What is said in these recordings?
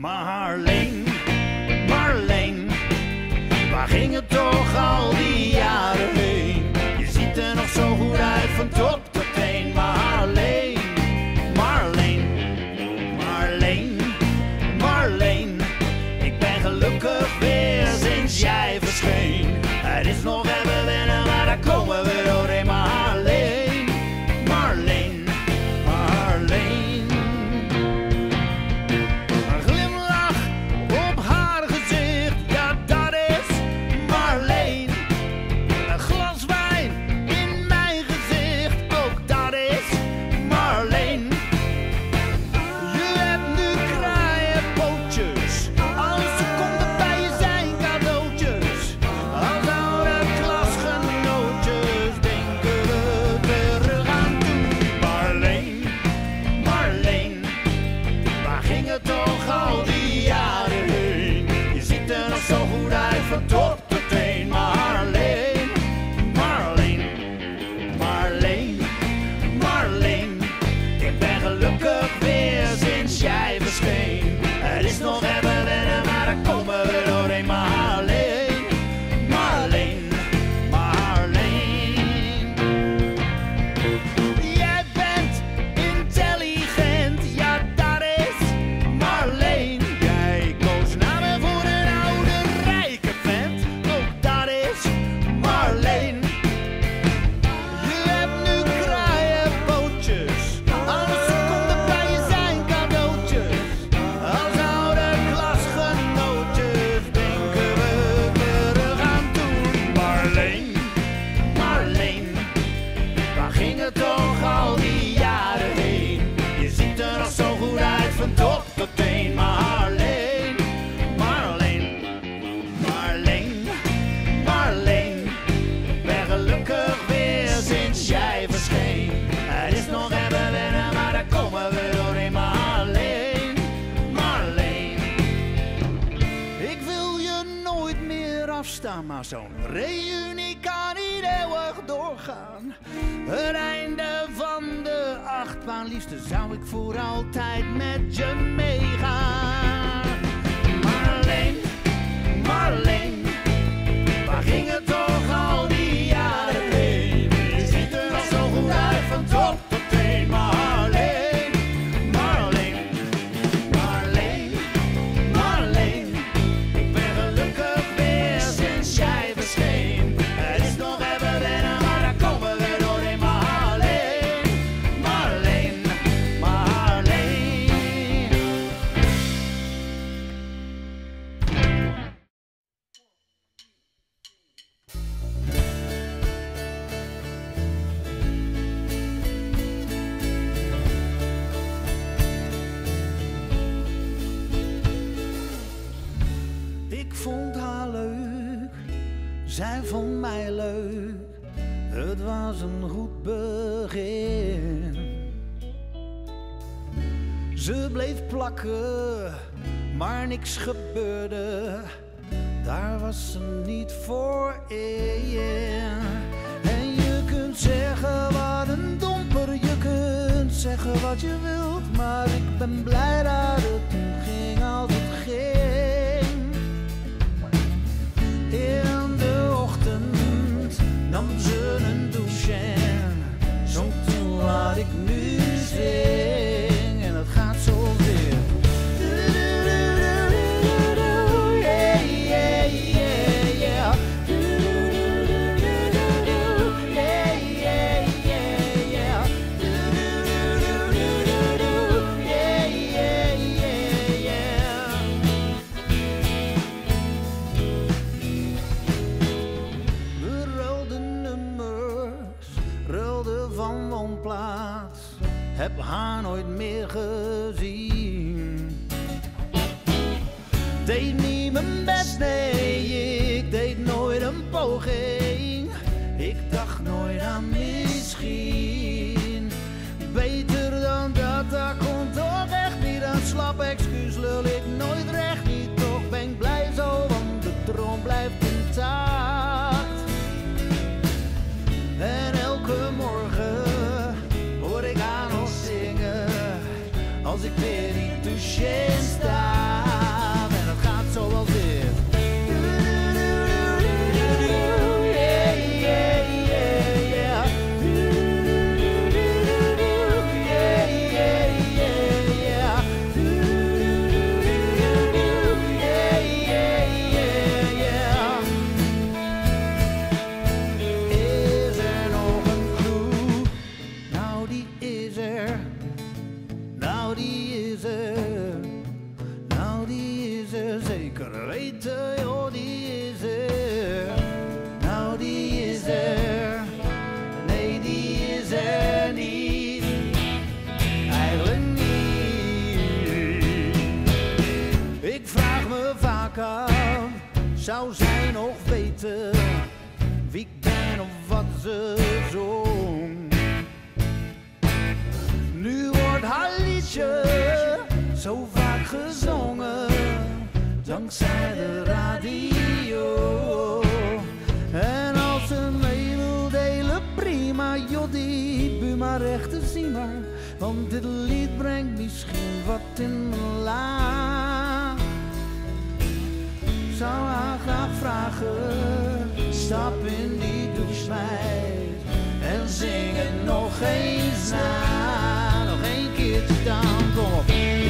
Marleen, Marleen, waar ging het toch al die jaren heen? Je ziet er nog zo goed uit van top tot teen. Marleen, Marleen, Marleen, Marleen, ik ben gelukkig weer sinds jij verscheen. Het is nog even wennen, maar daar komen we doorheen. Marleen, Marleen, Marleen. Een glimlach op haar gezicht, ja dat is Marleen. Een glas wijn in mijn gezicht, ook dat is Marleen. Je hebt nu kraaienpootjes, alle seconden bij je zijn cadeautjes. Als oude klasgenootjes denken we terug aan toen. Marleen, Marleen, waar ging het toch al die jaren heen? Je ziet er nog zo goed uit van top tot teen. Marleen, Marleen, Marleen, Marleen, ik ben gelukkig weer sinds jij verscheen. Het is nog even wennen, maar daar komen we doorheen. Marleen, Marleen, Marleen. Jij bent intelligent, ja dat is Marleen. Jij koos naar me voor een oude rijke vent, ook dat is Marleen. Je hebt nu kraaienpootjes, alle seconden bij je zijn cadeautjes. Als oude klasgenootjes denken we terug aan toen. Marleen, Marleen, waar ging het toch al die jaren heen? Je ziet er nog zo goed uit van top tot teen. Marleen, Marleen, Marleen, Marleen, ik ben gelukkig weer sinds jij verscheen. Het is nog even wennen, maar daar komen we doorheen. Marleen, Marleen, ik wil je nooit meer afstaan, maar zo'n reunie kan niet eeuwig doorgaan. Het einde van de achtbaan, liefste, zou ik voor altijd met je meegaan. Marleen, Marleen, waar ging het toch al die jaren heen? Je ziet er nog zo goed uit van top tot teen. Marleen, Marleen, Marleen, Marleen, ik ben gelukkig weer sinds jij verscheen. Het is nog even wennen, maar daar komen we doorheen. Marleen, Marleen, Marleen. Ik vond haar leuk, zij vond mij leuk. Het was een goed begin. Ze bleef plakken, maar niks gebeurde. Daar was ze niet voor in. En je kunt zeggen wat een domper, je kunt zeggen wat je wilt. Maar ik ben blij dat het toen ging als het ging. In de ochtend nam ze een douche en zong toen wat ik nu zing. En het gaat zo weer. Yeah, yeah, yeah, yeah. Yeah, yeah, yeah, yeah. Yeah, yeah, yeah, yeah. We ruilden nummers, ruilden van woonplaats. Heb haar nooit meer gezien. Deed niet mijn best, nee, ik deed nooit een poging. Ik dacht nooit aan misschien. Beter dan dat, dat komt toch echt niet. Een slap excuus lul ik nooit recht niet. Toch ben ik blij zo, want de droom blijft intact. En elke morgen hoor ik haar nog zingen. Als ik weer die douche sta. is er. Nee, die is er niet. Eigenlijk niet. Ik vraag me vaak af, zou zij nog weten wie ik ben of wat ze zong? Nu wordt haar liedje zo vaak gezongen, dankzij de radio. En als ze mee wil delen, prima, jodie, bu maar recht te zien maar. Want dit lied brengt misschien wat in mijn la. Zou haar graag vragen, stap in die douche meid en zing het nog eens na. Nog één keertje dan, kom op.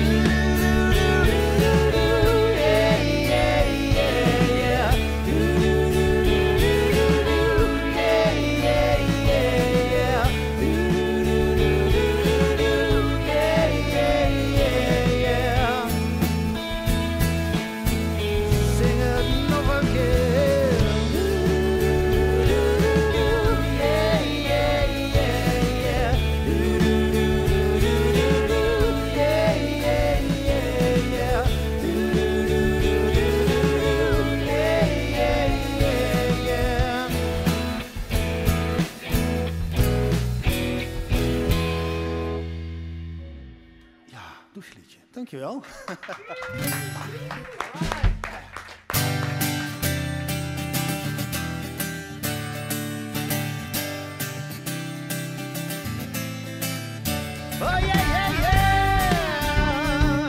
Doucheliedje. Dankjewel. Oh yeah, yeah, yeah.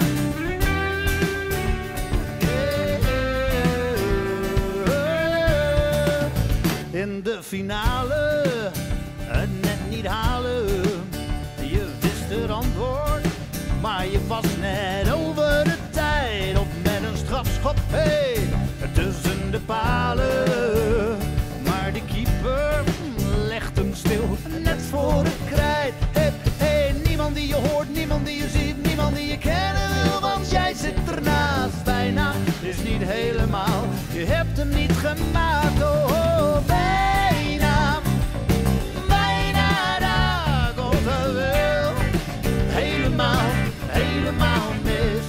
In de finale het net niet halen. Je wist het antwoord, maar je was net over de tijd. Op met een strafschop, hey, tussen de palen. Maar de keeper legt hem stil, net voor het krijt. Hey, hey, niemand die je hoort, niemand die je ziet, niemand die je kennen wil. Want jij zit ernaast, bijna, is niet helemaal. Je hebt hem niet gemaakt, oh, oh bijna. Bijna daar komt hij wel. Helemaal, helemaal mis.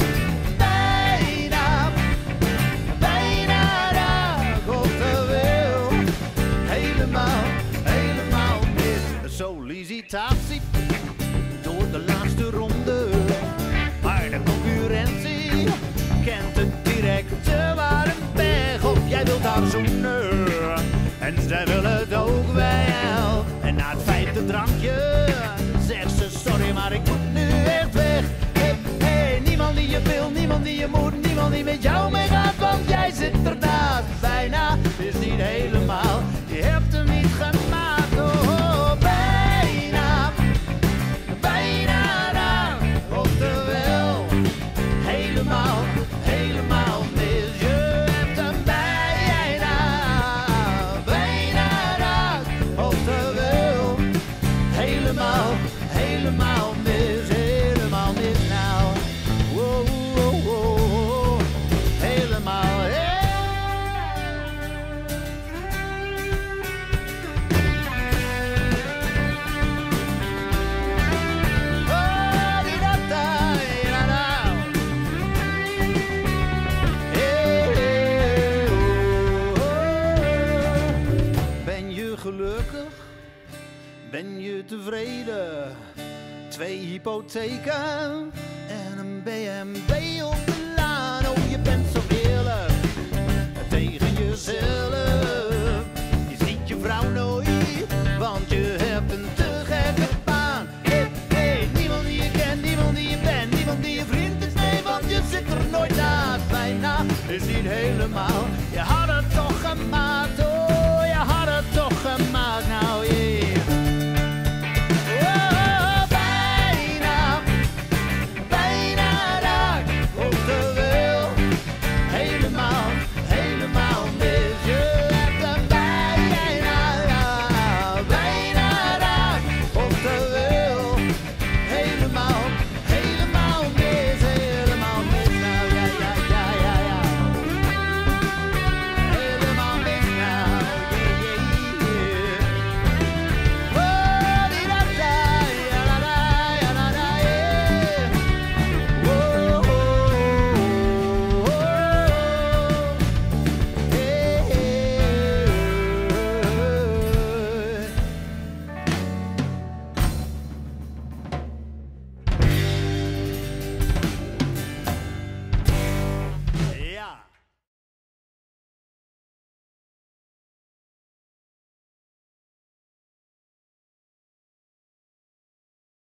Bijna, bijna daar komt hij wel. Helemaal, helemaal mis. Sollicitatie door de laatste ronde. Maar de concurrentie kent het directe waar een pech op. Jij wilt haar zoenen en zij wil het ook wel. En na het vijfde drankje zegt ze sorry, maar ik moet nu echt weg. Hey, hey, niemand die je wil, niemand die je moet, niemand die met jou meegaat. Want jij zit ernaast, bijna, is niet helemaal. Je hebt hem niet gemaakt, oh, oh bijna. Bijna daar, oftewel, helemaal, helemaal mis. Je hebt hem bijna, bijna daar, oftewel, helemaal, helemaal mis, helemaal mis nou. Wow, wow, wow, helemaal, hey. Oh, die da da, da da. Hey, oh, oh. Ben je gelukkig? Ben je tevreden? 2 hypotheken en een BMW op de laan. Oh, je bent zo eerlijk tegen jezelf. Je ziet je vrouw nooit.